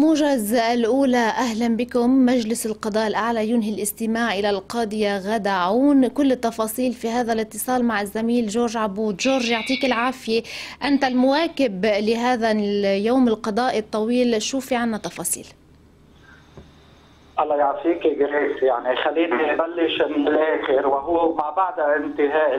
الموجز الأولى. أهلا بكم. مجلس القضاء الأعلى ينهي الاستماع إلى القاضية غادة عون. كل التفاصيل في هذا الاتصال مع الزميل جورج عبود. جورج، يعطيك العافية، أنت المواكب لهذا اليوم القضائي الطويل، شو في عنا تفاصيل؟ الله يعافيك جريس. يعني خليني نبلش من الآخر، وهو ما بعد انتهاء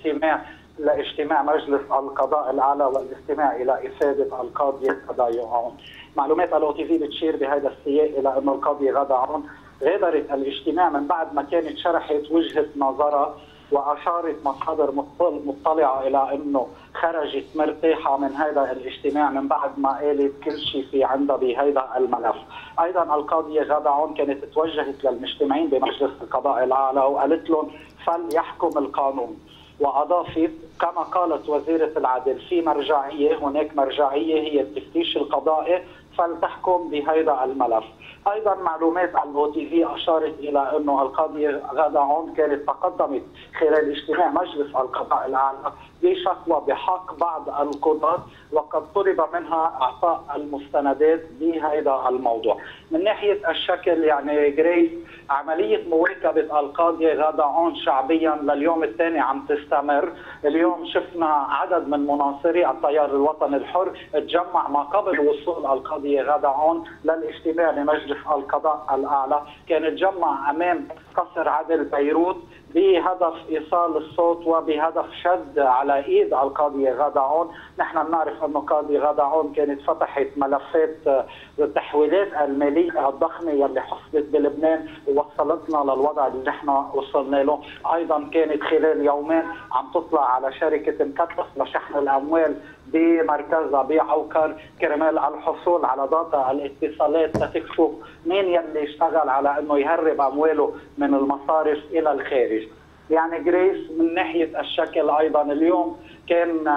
الاجتماع مجلس القضاء الأعلى والاستماع إلى إفادة القاضية غادة عون. معلومات الOTV بتشير بهذا السياق إلى أن القاضية غادة عون غادرت الاجتماع من بعد ما كانت شرحت وجهة نظرها، وأشارت مصادر مطلعة إلى أنه خرجت مرتاحة من هذا الاجتماع من بعد ما قالت كل شيء في عندها بهذا الملف. أيضا القاضية غادة عون كانت توجهت للمجتمعين بمجلس القضاء الأعلى وقالت لهم فليحكم القانون، وأضافت كما قالت وزيرة العدل في مرجعية، هناك مرجعية هي التفتيش القضائي، فلتحكم بهذا الملف. ايضا معلومات عن الOTV اشارت الى انه القاضيه غادة عون كانت تقدمت خلال اجتماع مجلس القضاء الاعلى بشكوى بحق بعض القضاة، وقد طلب منها اعطاء المستندات بهذا الموضوع. من ناحيه الشكل يعني جريس، عمليه مواكبه القاضيه غادة عون شعبيا لليوم الثاني عم تستمر. اليوم شفنا عدد من مناصري التيار الوطني الحر تجمع ما قبل وصول القاضيه غادة عون للاجتماع لمجلس القضاء الأعلى. كان تجمع أمام قصر عدل بيروت بهدف إيصال الصوت وبهدف شد على إيد القاضية غادة عون. نحن بنعرف أنه القاضية غادة عون كانت فتحت ملفات التحويلات المالية الضخمة يلي حصلت بلبنان ووصلتنا للوضع اللي نحن وصلنا له. أيضا كانت خلال يومين عم تطلع على شركة مكتف لشحن الأموال بمركزها بعوكر كرمال الحصول على داتا الاتصالات لتكشف مين يلي اشتغل على انه يهرب امواله من المصارف الى الخارج. يعني جريس، من ناحيه الشكل ايضا اليوم كان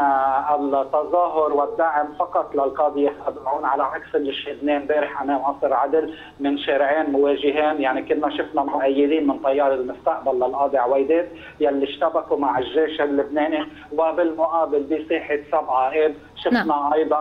التظاهر والدعم فقط للقاضية غادة عون، على عكس اللي شهدناه امبارح امام قصر عدل من شارعين مواجهين. يعني كنا شفنا مؤيدين من تيار المستقبل للقاضي عويدات يلي اشتبكوا مع الجيش اللبناني، وبالمقابل بساحه 7 آب شفنا ايضا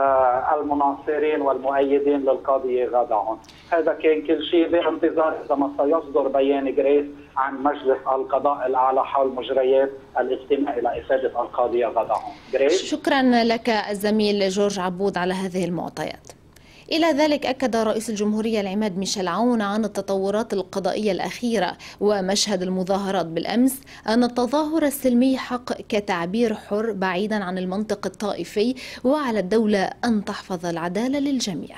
المناصرين والمؤيدين للقاضية غادة عون. هذا كان كل شيء بانتظار اذا ما سيصدر بيان جريس عن مجلس القضاء الأعلى حول مجريات الاستماع إلى إفادة القاضية غادة عون. شكرا لك الزميل جورج عبود على هذه المعطيات. إلى ذلك أكد رئيس الجمهورية العماد ميشيل عون عن التطورات القضائية الأخيرة ومشهد المظاهرات بالأمس أن التظاهر السلمي حق كتعبير حر بعيدا عن المنطق الطائفي، وعلى الدولة أن تحفظ العدالة للجميع.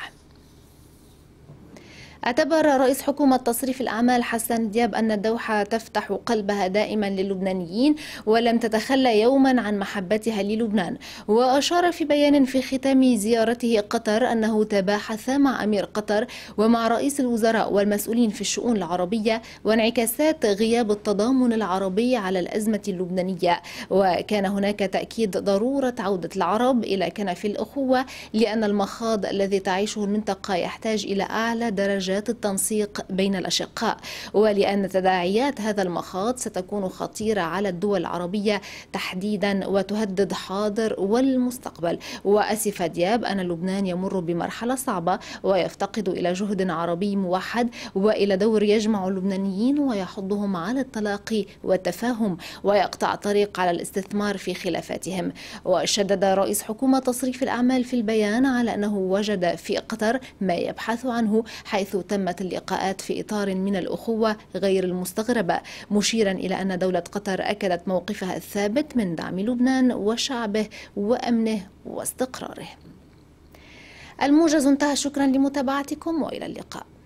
اعتبر رئيس حكومة تصريف الأعمال حسن دياب أن الدوحة تفتح قلبها دائما للبنانيين ولم تتخلى يوما عن محبتها للبنان. وأشار في بيان في ختام زيارته قطر أنه تباحث مع أمير قطر ومع رئيس الوزراء والمسؤولين في الشؤون العربية وانعكاسات غياب التضامن العربي على الأزمة اللبنانية، وكان هناك تأكيد ضرورة عودة العرب إلى كنف الأخوة، لأن المخاض الذي تعيشه المنطقة يحتاج إلى أعلى درجة التنسيق بين الأشقاء، ولأن تداعيات هذا المخاض ستكون خطيرة على الدول العربية تحديدا وتهدد حاضر والمستقبل. وأسف دياب أن لبنان يمر بمرحلة صعبة ويفتقد إلى جهد عربي موحد وإلى دور يجمع اللبنانيين ويحضهم على التلاقي والتفاهم ويقطع طريق على الاستثمار في خلافاتهم. وشدد رئيس حكومة تصريف الأعمال في البيان على أنه وجد في قطر ما يبحث عنه، حيث تمت اللقاءات في إطار من الأخوة غير المستغربة، مشيرا إلى أن دولة قطر أكدت موقفها الثابت من دعم لبنان وشعبه وأمنه واستقراره. الموجز انتهى، شكرا لمتابعتكم وإلى اللقاء.